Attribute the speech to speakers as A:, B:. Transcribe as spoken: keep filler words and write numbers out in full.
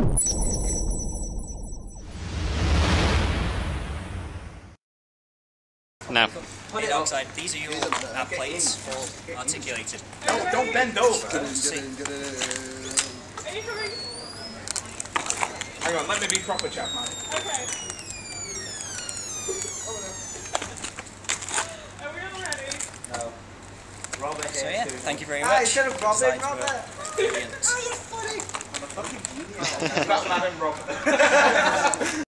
A: No.
B: Put it outside. These are your uh, plates for articulated.
C: No, don't bend over.
B: See.
D: Are you coming?
C: Hang on, let me be proper, chap, man.
D: Okay. Are we all ready?
E: No. Robert
B: So
E: here
B: yeah,
E: too.
B: thank you very much.
E: Ah, instead of Robert,
B: Slides
E: Robert.
B: were brilliant.
E: Oh, you're funny. I'm a fucking genius.
C: Batman and Robin.